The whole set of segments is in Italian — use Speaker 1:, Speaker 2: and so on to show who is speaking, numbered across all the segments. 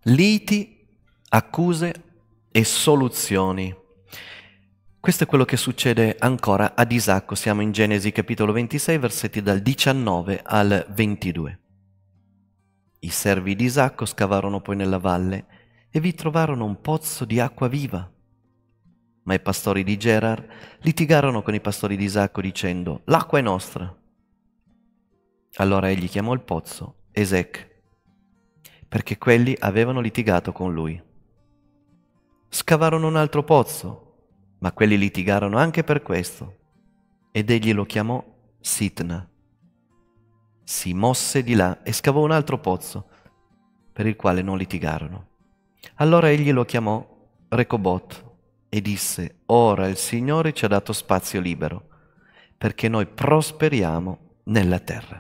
Speaker 1: Liti, accuse e soluzioni. Questo è quello che succede ancora ad Isacco. Siamo in Genesi capitolo 26, versetti dal 19 al 22. I servi di Isacco scavarono poi nella valle e vi trovarono un pozzo di acqua viva. Ma i pastori di Gerar litigarono con i pastori di Isacco dicendo: l'acqua è nostra. Allora egli chiamò il pozzo Esec, perché quelli avevano litigato con lui. Scavarono un altro pozzo, ma quelli litigarono anche per questo, ed egli lo chiamò Sitna. Si mosse di là e scavò un altro pozzo, per il quale non litigarono. Allora egli lo chiamò Recobot e disse: ora il Signore ci ha dato spazio libero, perché noi prosperiamo nella terra.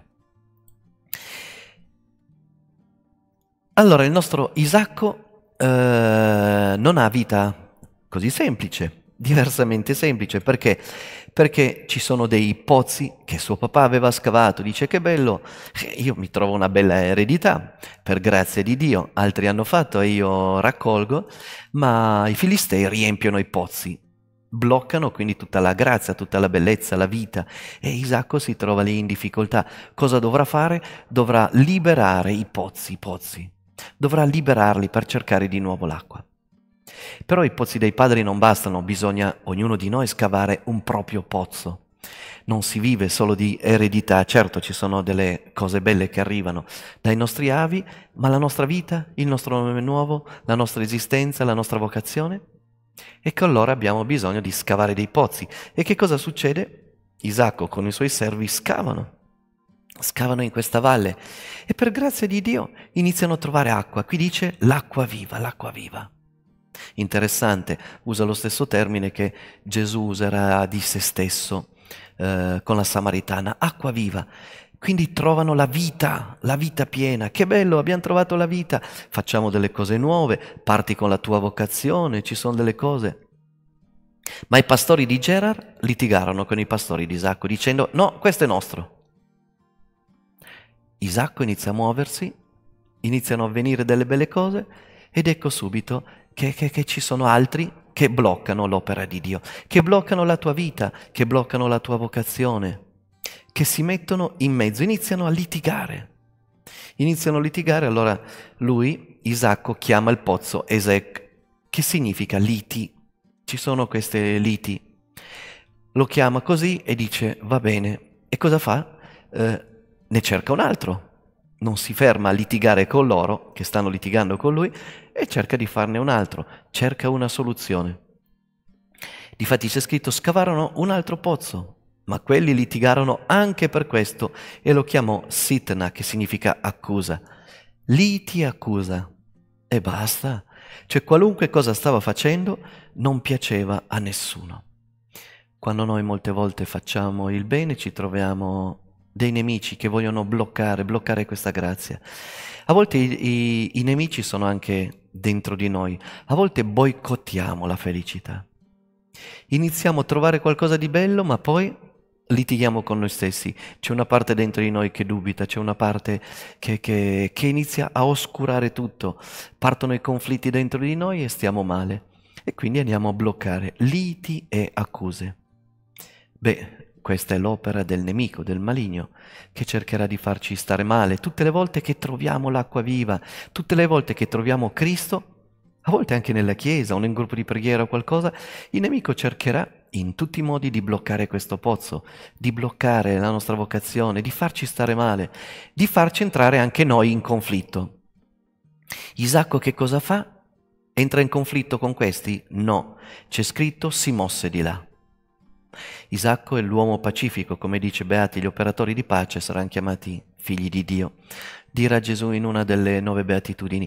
Speaker 1: Allora il nostro Isacco non ha vita così semplice, diversamente semplice. Perché? Perché ci sono dei pozzi che suo papà aveva scavato. Dice: che bello, io mi trovo una bella eredità, per grazia di Dio. Altri hanno fatto e io raccolgo, ma i filistei riempiono i pozzi, bloccano quindi tutta la grazia, tutta la bellezza, la vita. E Isacco si trova lì in difficoltà. Cosa dovrà fare? Dovrà liberare i pozzi. Dovrà liberarli per cercare di nuovo l'acqua. Però i pozzi dei padri non bastano, bisogna ognuno di noi scavare un proprio pozzo. Non si vive solo di eredità, certo ci sono delle cose belle che arrivano dai nostri avi, ma la nostra vita, il nostro nome nuovo, la nostra esistenza, la nostra vocazione? Ecco, allora abbiamo bisogno di scavare dei pozzi. E che cosa succede? Isacco con i suoi servi scavano in questa valle e per grazia di Dio iniziano a trovare acqua. Qui dice l'acqua viva, l'acqua viva. Interessante, usa lo stesso termine che Gesù userà di se stesso con la Samaritana, acqua viva. Quindi trovano la vita piena. Che bello, abbiamo trovato la vita, facciamo delle cose nuove, parti con la tua vocazione, ci sono delle cose. Ma i pastori di Gerar litigarono con i pastori di Isacco dicendo: no, questo è nostro. Isacco inizia a muoversi, iniziano a avvenire delle belle cose ed ecco subito che ci sono altri che bloccano l'opera di Dio, che bloccano la tua vita, che bloccano la tua vocazione, che si mettono in mezzo, iniziano a litigare. Allora lui, Isacco, chiama il pozzo Esec, che significa liti. Ci sono queste liti. Lo chiama così e dice: va bene. E cosa fa? Ne cerca un altro. Non si ferma a litigare con loro, che stanno litigando con lui, e cerca di farne un altro. Cerca una soluzione. Difatti c'è scritto: scavarono un altro pozzo, ma quelli litigarono anche per questo, e lo chiamò Sitna, che significa accusa. Liti accusa. E basta. Cioè qualunque cosa stava facendo non piaceva a nessuno. Quando noi molte volte facciamo il bene ci troviamo dei nemici che vogliono bloccare questa grazia. A volte i nemici sono anche dentro di noi, a volte boicottiamo la felicità. Iniziamo a trovare qualcosa di bello, ma poi litighiamo con noi stessi. C'è una parte dentro di noi che dubita, c'è una parte che inizia a oscurare tutto. Partono i conflitti dentro di noi e stiamo male. E quindi andiamo a bloccare liti e accuse. Questa è l'opera del nemico, del maligno, che cercherà di farci stare male. Tutte le volte che troviamo l'acqua viva, tutte le volte che troviamo Cristo, a volte anche nella chiesa o nel gruppo di preghiera o qualcosa, il nemico cercherà in tutti i modi di bloccare questo pozzo, di bloccare la nostra vocazione, di farci stare male, di farci entrare anche noi in conflitto. Isacco che cosa fa? Entra in conflitto con questi? No, c'è scritto: si mosse di là. Isacco è l'uomo pacifico, come dice Beati gli operatori di pace saranno chiamati figli di Dio. Dirà Gesù in una delle 9 beatitudini.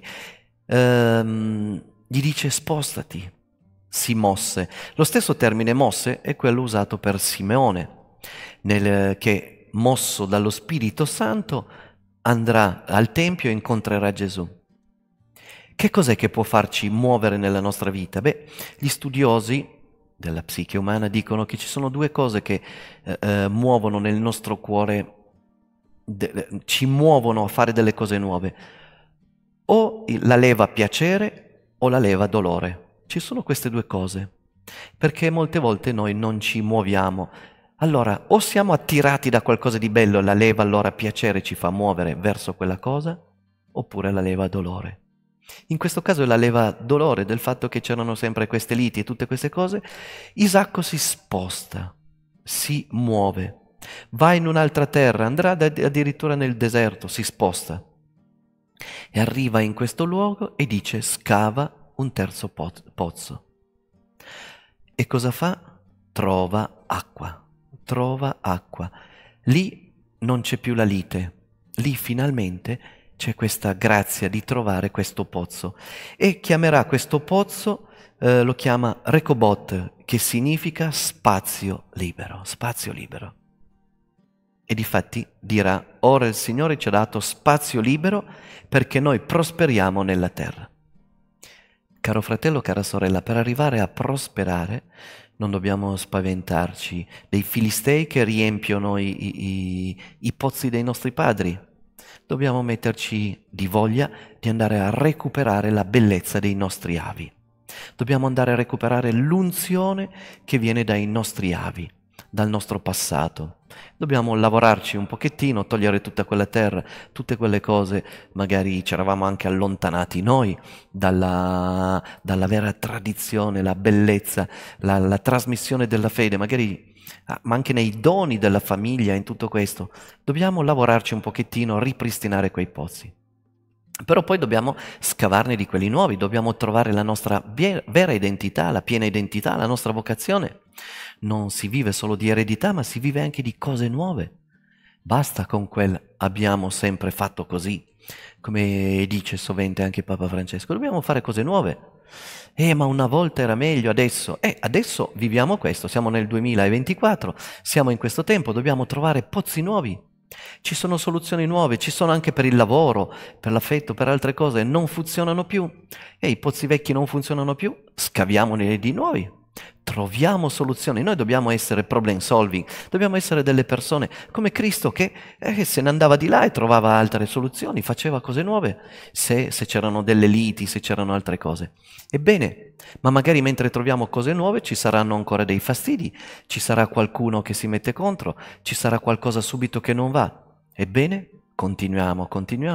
Speaker 1: Gli dice: spostati. Si mosse. Lo stesso termine mosse è quello usato per Simeone, che mosso dallo Spirito Santo andrà al Tempio e incontrerà Gesù. Che cos'è che può farci muovere nella nostra vita? Gli studiosi della psiche umana dicono che ci sono 2 cose che muovono nel nostro cuore, ci muovono a fare delle cose nuove. la leva piacere o la leva dolore. Ci sono queste due cose, perché molte volte noi non ci muoviamo. Allora, o siamo attirati da qualcosa di bello, la leva allora piacere ci fa muovere verso quella cosa, oppure la leva dolore. In questo caso è la leva dolore del fatto che c'erano sempre queste liti e tutte queste cose. Isacco si sposta, si muove, va in un'altra terra, andrà addirittura nel deserto, si sposta e arriva in questo luogo e dice: scava un terzo pozzo. E cosa fa? Trova acqua. Lì non c'è più la lite, lì finalmente c'è questa grazia di trovare questo pozzo e chiamerà questo pozzo, lo chiama Rehoboth, che significa spazio libero, spazio libero. E difatti dirà: ora il Signore ci ha dato spazio libero perché noi prosperiamo nella terra. Caro fratello, cara sorella, per arrivare a prosperare non dobbiamo spaventarci dei filistei che riempiono i pozzi dei nostri padri. Dobbiamo metterci di voglia di andare a recuperare la bellezza dei nostri avi. Dobbiamo andare a recuperare l'unzione che viene dai nostri avi, dal nostro passato. Dobbiamo lavorarci un pochettino, togliere tutta quella terra, tutte quelle cose, magari ci eravamo anche allontanati noi dalla vera tradizione, la bellezza, la trasmissione della fede, magari ma anche nei doni della famiglia, in tutto questo. Dobbiamo lavorarci un pochettino, ripristinare quei pozzi. Però poi dobbiamo scavarne di quelli nuovi, dobbiamo trovare la nostra vera identità, la piena identità, la nostra vocazione. Non si vive solo di eredità, ma si vive anche di cose nuove. Basta con quel abbiamo sempre fatto così, come dice sovente anche Papa Francesco. Dobbiamo fare cose nuove. Ma una volta era meglio, adesso viviamo questo, siamo nel 2024, siamo in questo tempo, dobbiamo trovare pozzi nuovi. Ci sono soluzioni nuove, ci sono anche per il lavoro, per l'affetto, per altre cose, non funzionano più. E i pozzi vecchi non funzionano più, scaviamone di nuovi. Troviamo soluzioni. Noi dobbiamo essere problem solving, dobbiamo essere delle persone come Cristo che se ne andava di là e trovava altre soluzioni, faceva cose nuove, se c'erano delle liti, se c'erano altre cose. Ebbene, ma magari mentre troviamo cose nuove ci saranno ancora dei fastidi, ci sarà qualcuno che si mette contro, ci sarà qualcosa subito che non va. Ebbene, continuiamo.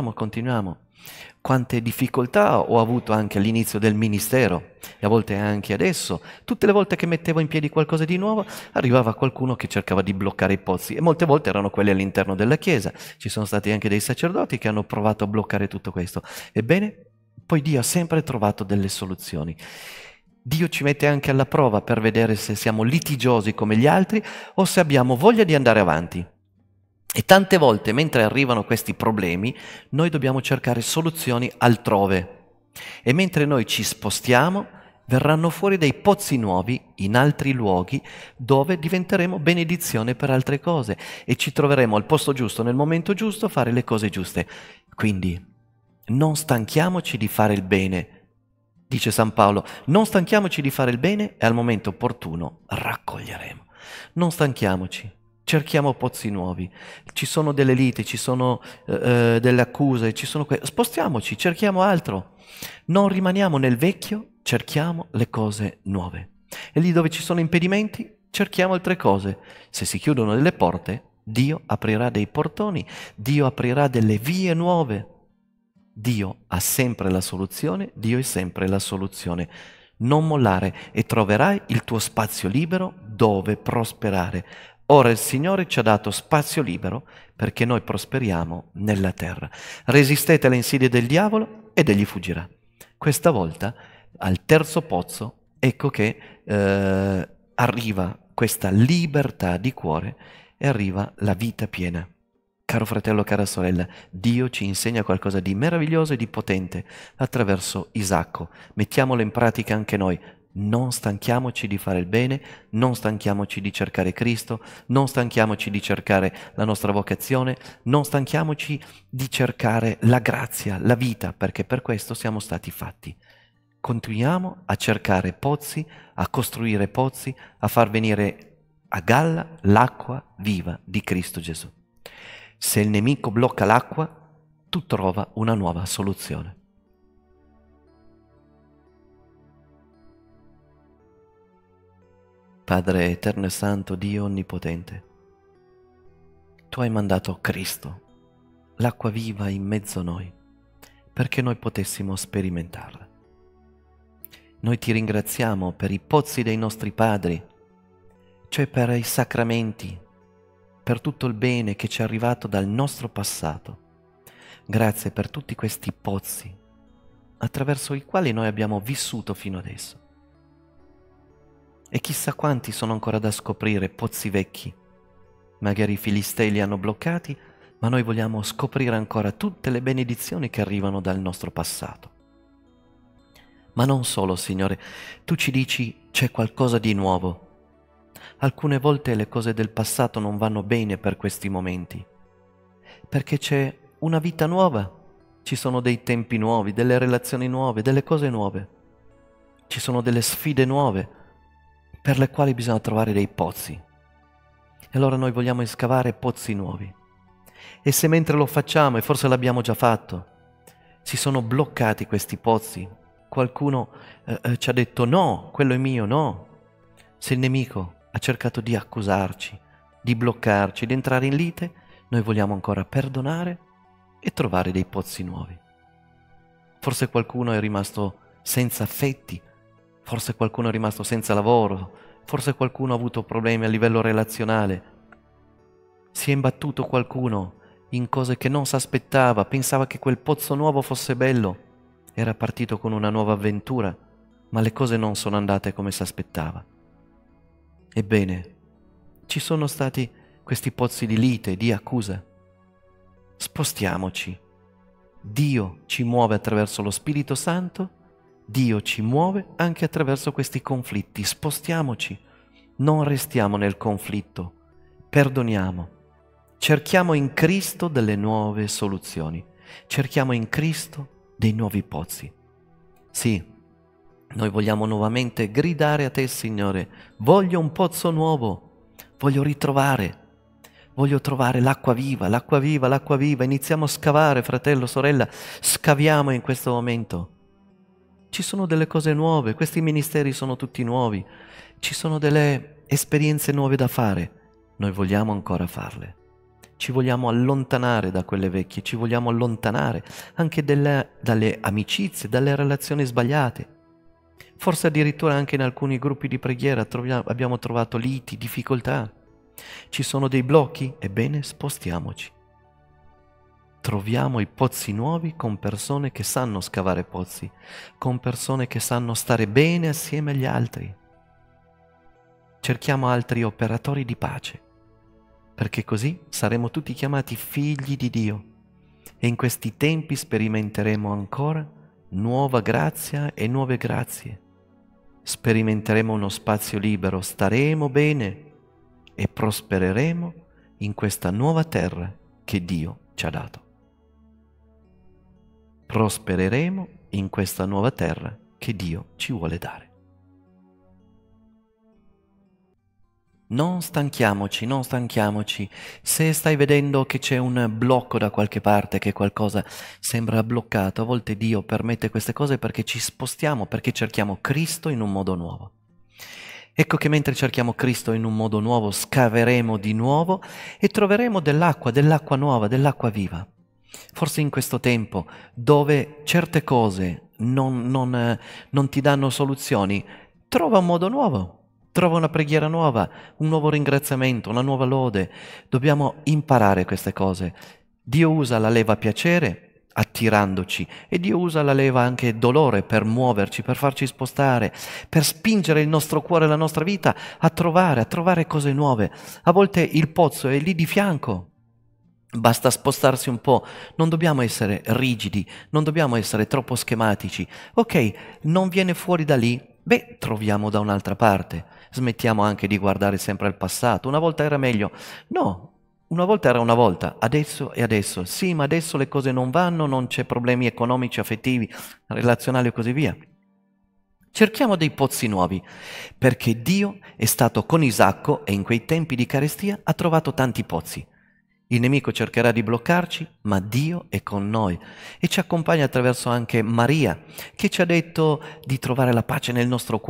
Speaker 1: Quante difficoltà ho avuto anche all'inizio del ministero e a volte anche adesso. Tutte le volte che mettevo in piedi qualcosa di nuovo arrivava qualcuno che cercava di bloccare i pozzi e molte volte erano quelli all'interno della Chiesa. Ci sono stati anche dei sacerdoti che hanno provato a bloccare tutto questo. Ebbene, poi Dio ha sempre trovato delle soluzioni. Dio ci mette anche alla prova per vedere se siamo litigiosi come gli altri o se abbiamo voglia di andare avanti. E tante volte, mentre arrivano questi problemi, noi dobbiamo cercare soluzioni altrove. E mentre noi ci spostiamo, verranno fuori dei pozzi nuovi in altri luoghi dove diventeremo benedizione per altre cose e ci troveremo al posto giusto, nel momento giusto, a fare le cose giuste. Quindi non stanchiamoci di fare il bene. Dice San Paolo, non stanchiamoci di fare il bene e al momento opportuno raccoglieremo. Non stanchiamoci. Cerchiamo pozzi nuovi, ci sono delle liti, ci sono delle accuse, spostiamoci, cerchiamo altro. Non rimaniamo nel vecchio, cerchiamo le cose nuove. E lì dove ci sono impedimenti, cerchiamo altre cose. Se si chiudono delle porte, Dio aprirà dei portoni, Dio aprirà delle vie nuove. Dio ha sempre la soluzione, Dio è sempre la soluzione. Non mollare e troverai il tuo spazio libero dove prosperare. Ora il Signore ci ha dato spazio libero perché noi prosperiamo nella terra. Resistete alle insidie del diavolo ed egli fuggirà. Questa volta, al terzo pozzo, ecco che arriva questa libertà di cuore e arriva la vita piena. Caro fratello, cara sorella, Dio ci insegna qualcosa di meraviglioso e di potente attraverso Isacco. Mettiamolo in pratica anche noi. Non stanchiamoci di fare il bene, non stanchiamoci di cercare Cristo, non stanchiamoci di cercare la nostra vocazione, non stanchiamoci di cercare la grazia, la vita, perché per questo siamo stati fatti. Continuiamo a cercare pozzi, a costruire pozzi, a far venire a galla l'acqua viva di Cristo Gesù. Se il nemico blocca l'acqua, tu trova una nuova soluzione. Padre eterno e santo, Dio onnipotente, Tu hai mandato Cristo, l'acqua viva in mezzo a noi, perché noi potessimo sperimentarla. Noi ti ringraziamo per i pozzi dei nostri padri, cioè per i sacramenti, per tutto il bene che ci è arrivato dal nostro passato. Grazie per tutti questi pozzi, attraverso i quali noi abbiamo vissuto fino adesso. E chissà quanti sono ancora da scoprire, pozzi vecchi. Magari i Filistei li hanno bloccati, ma noi vogliamo scoprire ancora tutte le benedizioni che arrivano dal nostro passato. Ma non solo, Signore, Tu ci dici c'è qualcosa di nuovo. Alcune volte le cose del passato non vanno bene per questi momenti, perché c'è una vita nuova, ci sono dei tempi nuovi, delle relazioni nuove, delle cose nuove, ci sono delle sfide nuove per le quali bisogna trovare dei pozzi. E allora noi vogliamo scavare pozzi nuovi. E se mentre lo facciamo, e forse l'abbiamo già fatto, si sono bloccati questi pozzi, qualcuno ci ha detto no, quello è mio, no. Se il nemico ha cercato di accusarci, di bloccarci, di entrare in lite, noi vogliamo ancora perdonare e trovare dei pozzi nuovi. Forse qualcuno è rimasto senza affetti, forse qualcuno è rimasto senza lavoro, forse qualcuno ha avuto problemi a livello relazionale, si è imbattuto qualcuno in cose che non si aspettava, pensava che quel pozzo nuovo fosse bello, era partito con una nuova avventura, ma le cose non sono andate come si aspettava. Ebbene, ci sono stati questi pozzi di lite, di accusa. Spostiamoci. Dio ci muove attraverso lo Spirito Santo, Dio ci muove anche attraverso questi conflitti. Spostiamoci, non restiamo nel conflitto, perdoniamo, cerchiamo in Cristo delle nuove soluzioni, cerchiamo in Cristo dei nuovi pozzi. Sì, noi vogliamo nuovamente gridare a Te, Signore, voglio un pozzo nuovo, voglio trovare l'acqua viva, l'acqua viva, l'acqua viva. Iniziamo a scavare, fratello, sorella, scaviamo in questo momento. Ci sono delle cose nuove, questi ministeri sono tutti nuovi, ci sono delle esperienze nuove da fare. Noi vogliamo ancora farle. Ci vogliamo allontanare da quelle vecchie, ci vogliamo allontanare anche dalle amicizie, dalle relazioni sbagliate. Forse addirittura anche in alcuni gruppi di preghiera abbiamo trovato liti, difficoltà. Ci sono dei blocchi? Ebbene, spostiamoci. Troviamo i pozzi nuovi con persone che sanno scavare pozzi, con persone che sanno stare bene assieme agli altri. Cerchiamo altri operatori di pace, perché così saremo tutti chiamati figli di Dio e in questi tempi sperimenteremo ancora nuova grazia e nuove grazie. Sperimenteremo uno spazio libero, staremo bene e prospereremo in questa nuova terra che Dio ci ha dato. Prospereremo in questa nuova terra che Dio ci vuole dare. Non stanchiamoci, non stanchiamoci. Se stai vedendo che c'è un blocco da qualche parte, che qualcosa sembra bloccato, a volte Dio permette queste cose perché ci spostiamo, perché cerchiamo Cristo in un modo nuovo. Ecco che mentre cerchiamo Cristo in un modo nuovo, scaveremo di nuovo e troveremo dell'acqua nuova, dell'acqua viva. Forse in questo tempo, dove certe cose non ti danno soluzioni, trova un modo nuovo. Trova una preghiera nuova, un nuovo ringraziamento, una nuova lode. Dobbiamo imparare queste cose. Dio usa la leva piacere attirandoci e Dio usa la leva anche dolore per muoverci, per farci spostare, per spingere il nostro cuore e la nostra vita a trovare cose nuove. A volte il pozzo è lì di fianco. Basta spostarsi un po', non dobbiamo essere rigidi, non dobbiamo essere troppo schematici. Ok, non viene fuori da lì, beh, troviamo da un'altra parte. Smettiamo anche di guardare sempre al passato. Una volta era meglio. No, una volta era una volta, adesso è adesso. Sì, ma adesso le cose non vanno, non c'è problemi economici, affettivi, relazionali e così via. Cerchiamo dei pozzi nuovi, perché Dio è stato con Isacco e in quei tempi di carestia ha trovato tanti pozzi. Il nemico cercherà di bloccarci, ma Dio è con noi e ci accompagna attraverso anche Maria, che ci ha detto di trovare la pace nel nostro cuore.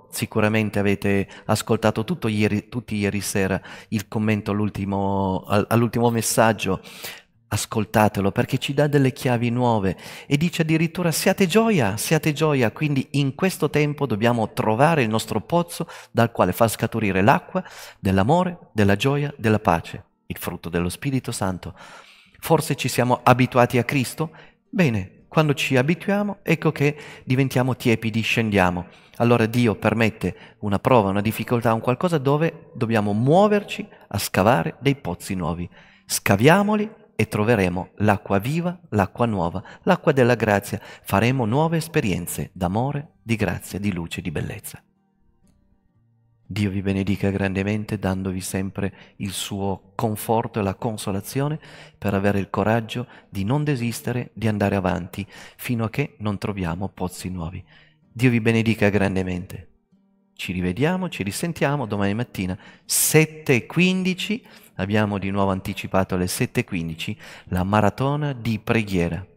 Speaker 1: sicuramente avete ascoltato tutti ieri sera il commento all'ultimo messaggio. Ascoltatelo perché ci dà delle chiavi nuove e dice addirittura siate gioia, quindi in questo tempo dobbiamo trovare il nostro pozzo dal quale far scaturire l'acqua dell'amore, della gioia, della pace, il frutto dello Spirito Santo. Forse ci siamo abituati a Cristo? Bene, quando ci abituiamo ecco che diventiamo tiepidi, scendiamo. Allora Dio permette una prova, una difficoltà, un qualcosa dove dobbiamo muoverci a scavare dei pozzi nuovi. Scaviamoli e troveremo l'acqua viva, l'acqua nuova, l'acqua della grazia. Faremo nuove esperienze d'amore, di grazia, di luce, di bellezza. Dio vi benedica grandemente, dandovi sempre il suo conforto e la consolazione per avere il coraggio di non desistere, di andare avanti, fino a che non troviamo pozzi nuovi. Dio vi benedica grandemente. Ci rivediamo, ci risentiamo domani mattina 7:15. Abbiamo di nuovo anticipato alle 7:15 la maratona di preghiera.